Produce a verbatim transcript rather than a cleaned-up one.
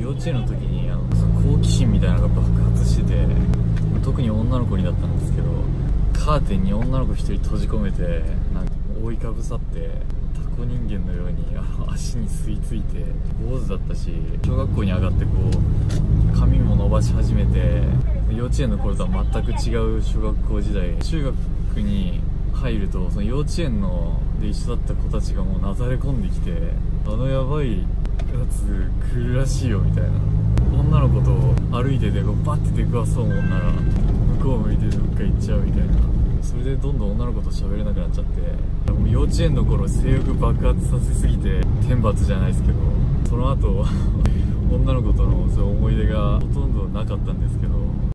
幼稚園の時にあの好奇心みたいなのが爆発してて、特に女の子にだったんですけど、カーテンに女の子一人閉じ込めてなんか覆いかぶさってタコ人間のようにあの足に吸い付いて、坊主だったし、小学校に上がってこう髪も伸ばし始めて、幼稚園の頃とは全く違う小学校時代、中学に入るとその幼稚園ので一緒だった子たちがもうなだれ込んできて、あのヤバいやつ来るらしいよみたいな、女の子と歩いててこうバッて出くわそうもんなら向こう向いてどっか行っちゃうみたいな、それでどんどん女の子と喋れなくなっちゃって、もう幼稚園の頃性欲爆発させすぎて天罰じゃないですけど、その後女の子とのそういう思い出がほとんどなかったんですけど、